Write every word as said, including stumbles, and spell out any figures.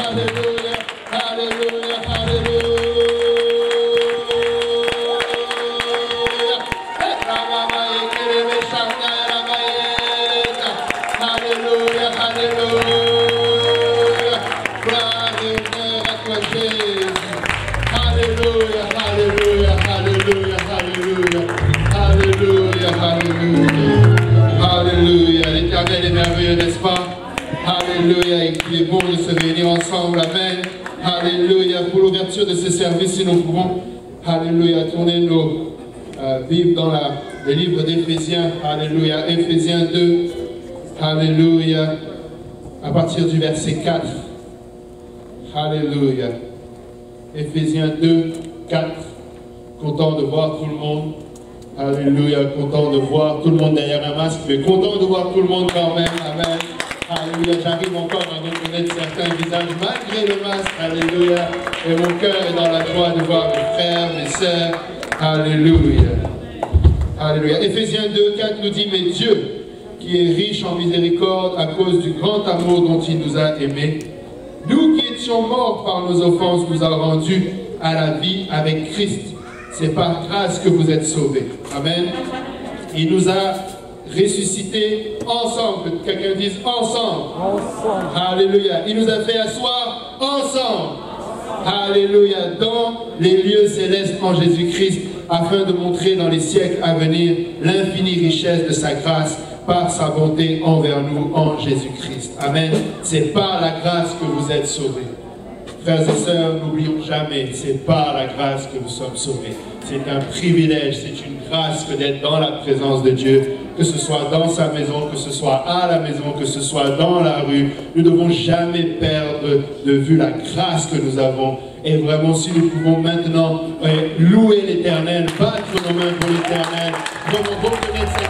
Alléluia, Alléluia, Alléluia. Alléluia, Alléluia. Gloire et honneur à toi, Jésus. Alléluia, Alléluia, Alléluia, Alléluia. Alléluia, Alléluia. Alléluia. L'Éternel est merveilleux, n'est-ce pas? Alléluia. Et qu'il est bon de se réunir ensemble. Amen. Alléluia. Pour l'ouverture de ce service, si nous pouvons, Alléluia, tourner nos euh, Bibles dans la, le livre d'Éphésiens. Alléluia. Éphésiens deux. Alléluia. À partir du verset quatre. Alléluia. Éphésiens deux, quatre. Content de voir tout le monde. Alléluia. Content de voir tout le monde derrière un masque, mais content de voir tout le monde quand même. Amen. Alléluia. J'arrive encore à reconnaître certains visages malgré le masque. Alléluia. Et mon cœur est dans la joie de voir mes frères, mes sœurs. Alléluia. Alléluia. Éphésiens deux, quatre nous dit, mais Dieu, qui est riche en miséricorde à cause du grand amour dont il nous a aimés, nous qui étions morts par nos offenses, nous a rendus à la vie avec Christ. C'est par grâce que vous êtes sauvés. Amen. Il nous a ressuscités ensemble. Que quelqu'un dise ensemble. Ensemble. Alléluia. Il nous a fait asseoir ensemble. Alléluia. Dans les lieux célestes en Jésus-Christ, afin de montrer dans les siècles à venir l'infinie richesse de sa grâce par sa bonté envers nous en Jésus-Christ. Amen. C'est par la grâce que vous êtes sauvés. Frères et sœurs, n'oublions jamais, c'est par la grâce que nous sommes sauvés. C'est un privilège, c'est une grâce que d'être dans la présence de Dieu, que ce soit dans sa maison, que ce soit à la maison, que ce soit dans la rue. Nous ne devons jamais perdre de vue la grâce que nous avons. Et vraiment, si nous pouvons maintenant euh, louer l'Éternel, battre nos mains pour l'Éternel, vraiment reconnaître cette